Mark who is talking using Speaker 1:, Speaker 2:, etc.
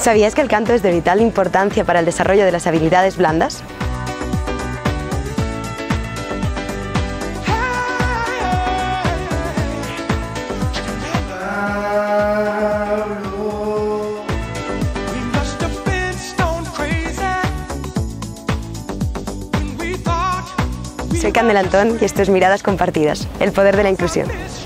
Speaker 1: ¿Sabías que el canto es de vital importancia para el desarrollo de las habilidades blandas? Soy Candela Antón y esto es Miradas Compartidas, el poder de la inclusión.